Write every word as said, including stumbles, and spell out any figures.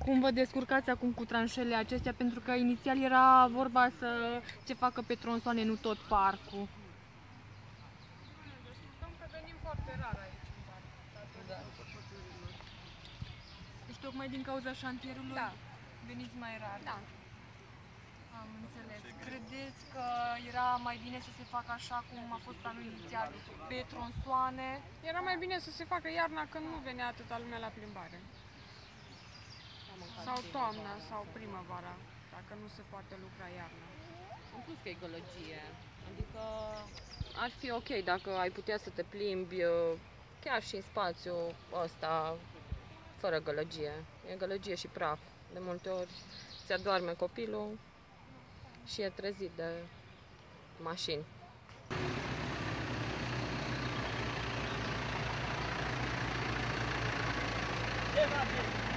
Cum vă descurcați acum cu tranșele acestea? Pentru că inițial era vorba să se facă pe tronsoane, nu tot parcul. Ne descurcăm că venim foarte rar aici în parc. Da. Deci tocmai din cauza șantierului Da. veniți mai rar. Da. Am înțeles. Credeți că era mai bine să se facă așa cum a fost planul inițial, pe tronsoane? Era mai bine să se facă iarna când nu venea atâta lume la plimbare. Sau toamna sau primăvara, dacă nu se poate lucra iarna. În plus că e gălăgie. Adică ar fi ok dacă ai putea să te plimbi chiar și în spațiul ăsta fără gălăgie. E gălăgie și praf. De multe ori se adorme copilul și e trezit de mașini. Ce va fi?